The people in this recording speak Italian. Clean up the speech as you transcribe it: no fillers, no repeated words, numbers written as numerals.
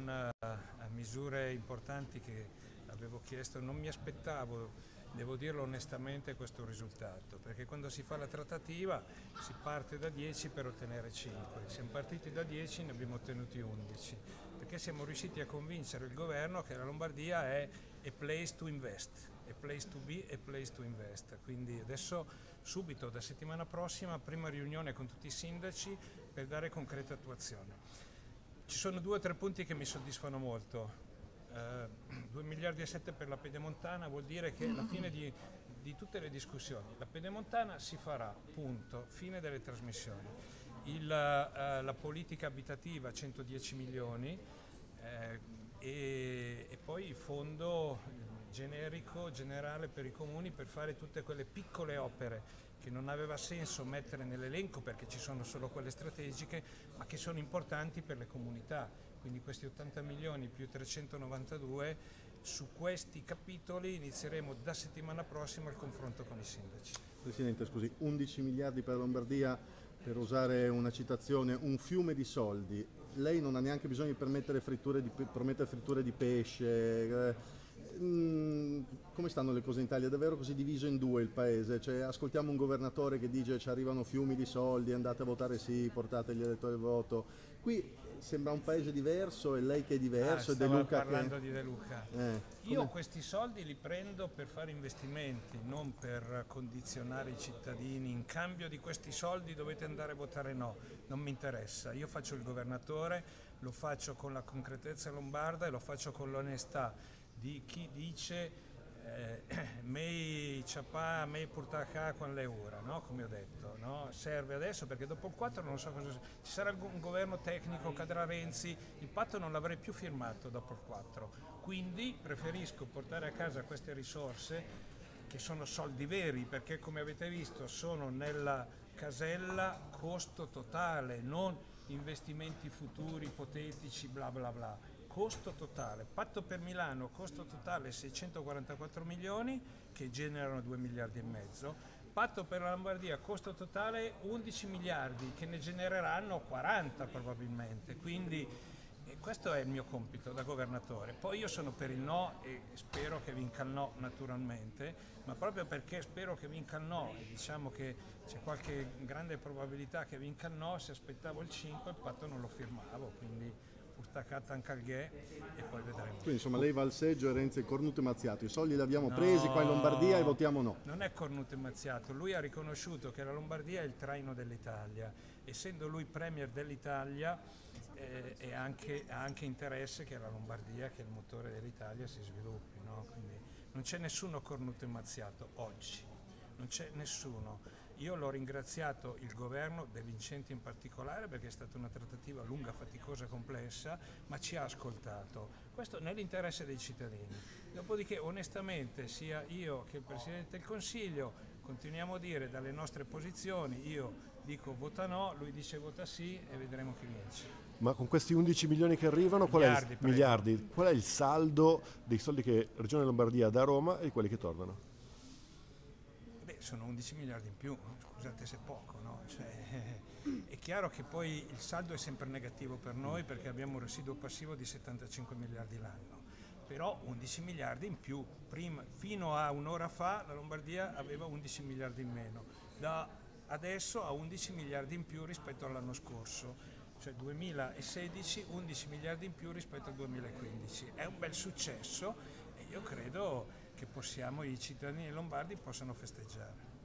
con misure importanti che avevo chiesto. Non mi aspettavo, devo dirlo onestamente, questo risultato, perché quando si fa la trattativa si parte da 10 per ottenere 5, siamo partiti da 10 e ne abbiamo ottenuti 11, perché siamo riusciti a convincere il governo che la Lombardia è a place to invest, a place to be, a place to invest. Quindi adesso subito, da settimana prossima, prima riunione con tutti i sindaci per dare concreta attuazione. Ci sono 2 o 3 punti che mi soddisfano molto. 2 miliardi e 7 per la Pedemontana vuol dire che alla fine di tutte le discussioni la Pedemontana si farà, punto, fine delle trasmissioni. La politica abitativa 110 milioni e poi il fondo generico, generale per i comuni per fare tutte quelle piccole opere che non aveva senso mettere nell'elenco perché ci sono solo quelle strategiche, ma che sono importanti per le comunità. Quindi questi 80 milioni più 392, su questi capitoli inizieremo da settimana prossima il confronto con i sindaci. Presidente, scusi, 11 miliardi per la Lombardia, per usare una citazione, un fiume di soldi. Lei non ha neanche bisogno di promettere fritture di pesce. Come stanno le cose in Italia? È davvero così diviso in due il paese? Cioè, ascoltiamo un governatore che dice ci arrivano fiumi di soldi, andate a votare sì, portate gli elettori al voto. Qui sembra un paese diverso, è lei che è diverso, è De Luca parlando di De Luca. Io questi soldi li prendo per fare investimenti, non per condizionare i cittadini. In cambio di questi soldi dovete andare a votare no, non mi interessa. Io faccio il governatore, lo faccio con la concretezza lombarda e lo faccio con l'onestà di chi dice mei ciapà, mei portacà con le ora, no? Come ho detto, no? Serve adesso perché dopo il 4 non so cosa ci sarà un governo tecnico, cadrà Renzi, il patto non l'avrei più firmato dopo il 4, quindi preferisco portare a casa queste risorse che sono soldi veri, perché come avete visto sono nella casella costo totale, non investimenti futuri ipotetici bla bla bla. Costo totale, patto per Milano, costo totale 644 milioni che generano 2 miliardi e mezzo, patto per la Lombardia, costo totale 11 miliardi che ne genereranno 40 probabilmente, quindi questo è il mio compito da governatore. Poi io sono per il no e spero che vinca il no naturalmente, ma proprio perché spero che vinca il no e diciamo che c'è qualche grande probabilità che vinca il no, se aspettavo il 5 il patto non lo firmavo, quindi portacata anche al ghè e poi vedremo. Quindi insomma lei va al seggio e Renzi è cornuto e mazziato, i soldi li abbiamo presi qua in Lombardia e votiamo no. Non è cornuto e mazziato, lui ha riconosciuto che la Lombardia è il traino dell'Italia, essendo lui premier dell'Italia ha anche interesse che la Lombardia, che è il motore dell'Italia, si sviluppi, no? Quindi non c'è nessuno cornuto e mazziato oggi. Non c'è nessuno. Io l'ho ringraziato il governo, De Vincenti in particolare, perché è stata una trattativa lunga, faticosa, complessa, ma ci ha ascoltato. Questo nell'interesse dei cittadini. Dopodiché, onestamente, sia io che il Presidente del Consiglio continuiamo a dire dalle nostre posizioni, io dico vota no, lui dice vota sì e vedremo chi vince. Ma con questi 11 milioni che arrivano, miliardi, qual è il saldo dei soldi che Regione Lombardia dà a Roma e di quelli che tornano? Sono 11 miliardi in più, scusate se è poco, no? Cioè, è chiaro che poi il saldo è sempre negativo per noi perché abbiamo un residuo passivo di 75 miliardi l'anno, però 11 miliardi in più. Fino a un'ora fa la Lombardia aveva 11 miliardi in meno, da adesso ha 11 miliardi in più rispetto all'anno scorso, cioè 2016 11 miliardi in più rispetto al 2015. È un bel successo e io credo che i cittadini lombardi possano festeggiare.